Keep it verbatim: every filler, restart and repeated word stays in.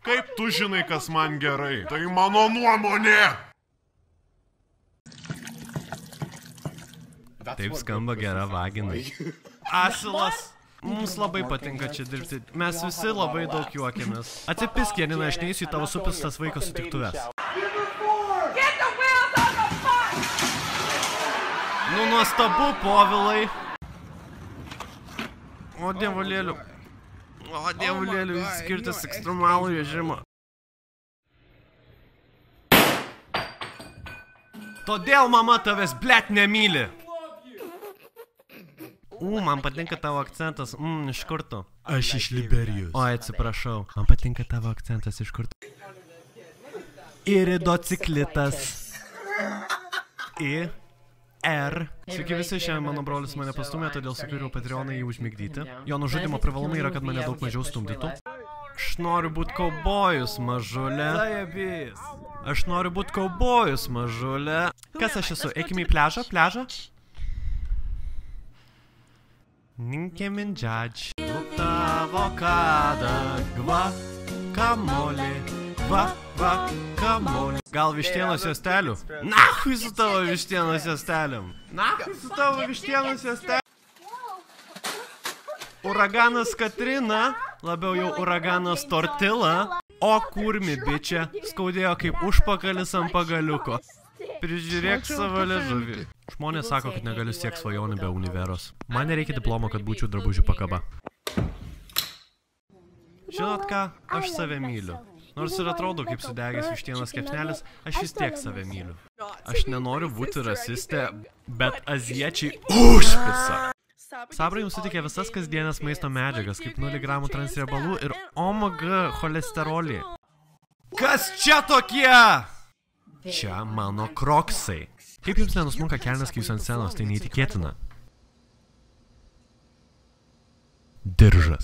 Kaip tu žinai, kas man gerai? Tai mano nuomonė! Taip skamba gera vagina. Asilas, mums labai patinka čia dirbti. Mes visi labai daug juokiamės. Atsipisk, Janina, aš neįsiu į tavo supistas vaiko sutiktuves. Nu, nuostabu, Povilai. O, dievulėliu. O, dievulėliu, skirtis ekstremalų režimą. Todėl mama tavęs, blet, nemyli. U, man patinka tavo akcentas. Mm, iš kur tu? Aš iš Liberijos. Oi, atsiprašau. Man patinka tavo akcentas, iš kur tu? Iridociklitas. I. R. Sveiki visi, šiandien mano brolis mane pastumė, todėl sukūriau Patreoną jį užmigdyti. Jo nužudimo privalumai yra, kad mane daug mažiau stumdytų. Aš noriu būt kaubojus, mažulė. Aš noriu būt kaubojus, mažulė. Kas aš esu? Eikime į pležą, pležą? Ninkemin džadž. Lupta avokada, gva, kamolė, gva, gva, kamolė. Gal vištienos juostelių? Nachui su tavo vištienos juosteliam. Nachui su tavo vištienos juosteliam. Uraganas Katrina, labiau jau uraganas Tortila. O kurmi, bičia, skaudėjo kaip užpakalis ant pagaliuko. Prižiūrėk savo liežuvį. Žmonės sako, kad negaliu siekt svajonių be univeros. Man nereikia diplomo, kad būčiau drabužių pakaba. Žinot ką, aš save myliu. Nors ir atrodo kaip sudegęs vištienos kepsnelis, aš vis tiek save myliu. Aš nenoriu būti rasistė, bet aziečiai užpisa. Sabra jums sutikė visas kasdienės maisto medžiagas, kaip nulį gramų transriebalų ir omega cholesterolį. Kas čia tokie? Čia mano kroksai. Kaip jums nenusmunka kelnes, kai jūs ant scenos, tai neįtikėtina. Diržas.